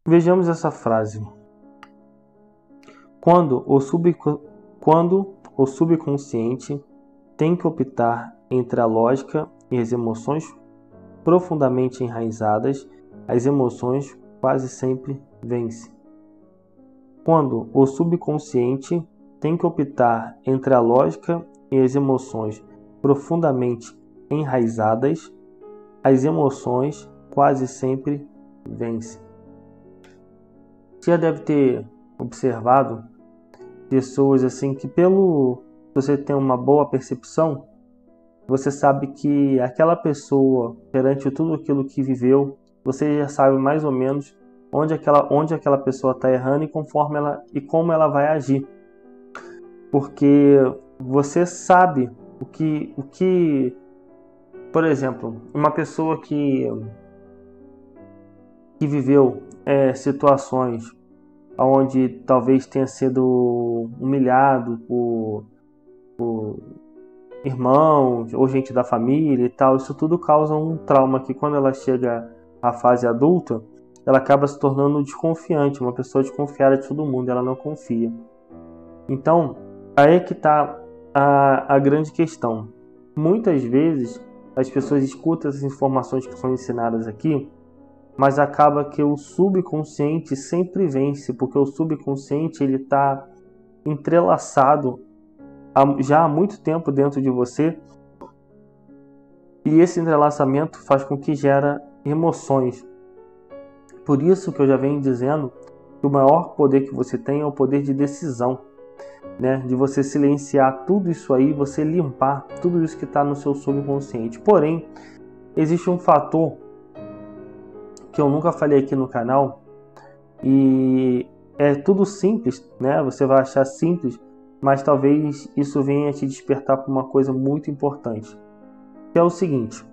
Vejamos essa frase. Quando o subconsciente tem que optar entre a lógica e as emoções profundamente enraizadas, as emoções quase sempre vencem. Quando o subconsciente tem que optar entre a lógica e as emoções profundamente enraizadas, as emoções quase sempre vencem. Você já deve ter observado pessoas assim que você tem uma boa percepção, você sabe que aquela pessoa, perante tudo aquilo que viveu, você já sabe mais ou menos onde aquela pessoa está errando e como ela vai agir. Porque você sabe o que, por exemplo, uma pessoa que viveu situações onde talvez tenha sido humilhado por irmãos ou gente da família e tal, isso tudo causa um trauma que quando ela chega à fase adulta, ela acaba se tornando desconfiante, uma pessoa desconfiada de todo mundo, ela não confia. Então, aí é que está a grande questão. Muitas vezes as pessoas escutam essas informações que são ensinadas aqui, mas acaba que o subconsciente sempre vence, porque o subconsciente ele está entrelaçado já há muito tempo dentro de você, e esse entrelaçamento faz com que gera emoções. Por isso que eu já venho dizendo que o maior poder que você tem é o poder de decisão, né? De você silenciar tudo isso aí, você limpar tudo isso que está no seu subconsciente. Porém, existe um fator que eu nunca falei aqui no canal, e é tudo simples, né? Você vai achar simples, mas talvez isso venha te despertar para uma coisa muito importante, que é o seguinte: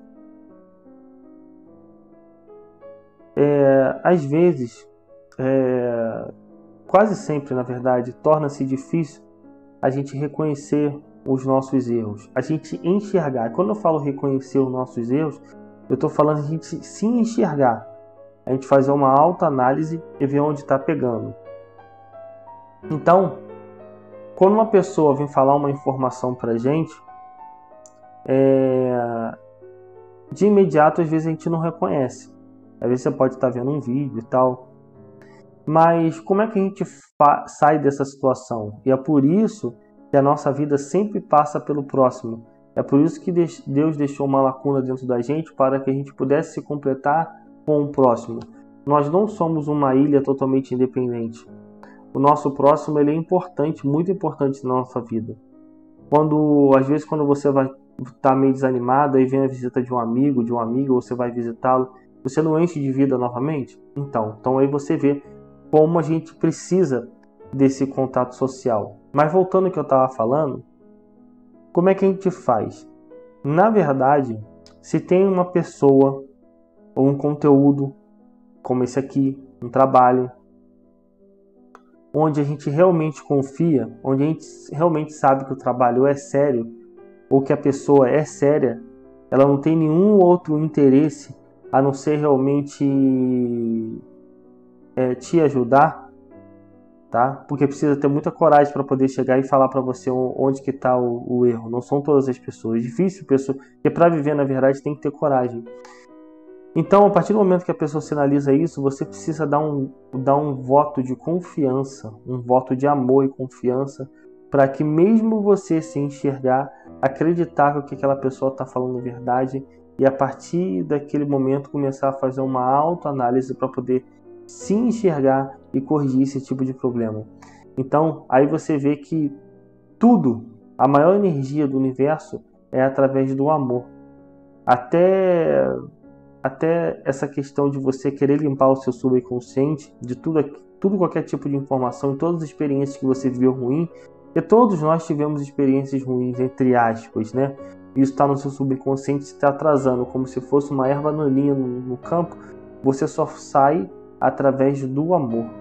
às vezes, quase sempre, na verdade, torna-se difícil a gente reconhecer os nossos erros, a gente enxergar. Quando eu falo reconhecer os nossos erros, eu estou falando a gente se enxergar, a gente fazer uma autoanálise e ver onde está pegando. Então, quando uma pessoa vem falar uma informação para a gente, de imediato, às vezes a gente não reconhece. Às vezes você pode estar vendo um vídeo e tal, mas como é que a gente sai dessa situação? E é por isso que a nossa vida sempre passa pelo próximo. É por isso que Deus deixou uma lacuna dentro da gente para que a gente pudesse se completar com o próximo. Nós não somos uma ilha totalmente independente. O nosso próximo ele é importante, muito importante na nossa vida. Às vezes quando você vai estar meio desanimado, aí vem a visita de um amigo, ou você vai visitá-lo, você não enche de vida novamente? Então aí você vê como a gente precisa desse contato social. Mas voltando ao que eu estava falando, como é que a gente faz? Na verdade, se tem uma pessoa ou um conteúdo como esse aqui, um trabalho, onde a gente realmente confia, onde a gente realmente sabe que o trabalho é sério, ou que a pessoa é séria, ela não tem nenhum outro interesse a não ser realmente te ajudar, tá? Porque precisa ter muita coragem para poder chegar e falar para você onde que está o erro. Não são todas as pessoas. É difícil, porque para viver na verdade tem que ter coragem. Então, a partir do momento que a pessoa sinaliza isso, você precisa dar um voto de confiança, um voto de amor e confiança, para que mesmo você se enxergar, acreditar que o que aquela pessoa está falando é verdade, e a partir daquele momento começar a fazer uma autoanálise para poder se enxergar e corrigir esse tipo de problema. Então, aí você vê que tudo, a maior energia do universo é através do amor. Até essa questão de você querer limpar o seu subconsciente de tudo qualquer tipo de informação, todas as experiências que você viveu ruim, e todos nós tivemos experiências ruins, entre aspas, né? Isso está no seu subconsciente, se está atrasando, como se fosse uma erva daninha no campo. Você só sai através do amor.